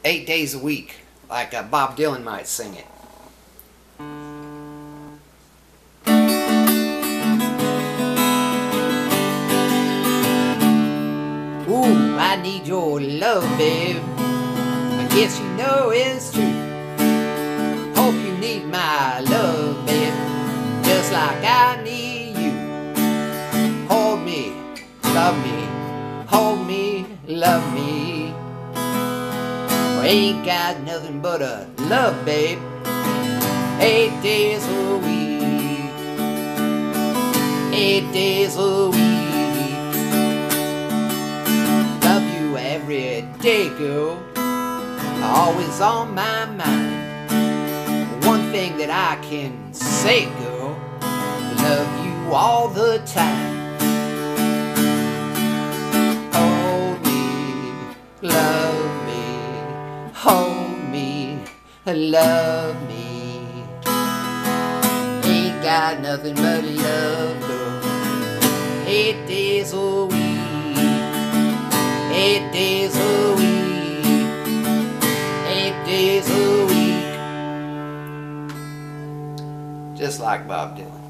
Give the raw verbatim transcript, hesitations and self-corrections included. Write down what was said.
eight days a week, like uh, Bob Dylan might sing it. Ooh, I need your love, babe. I guess you know it's true. Hope you need my love, babe, just like I need you. Hold me, love me, hold me, love me. I ain't got nothing but a love, babe, eight days a week, eight days a week. Love you every day, girl, always on my mind. One thing that I can say, girl, love you all the time. Hold me, love me, hold me, love me. Ain't got nothing but love, girl, eight days a week, eight days a week, eight days a week. Just like Bob Dylan.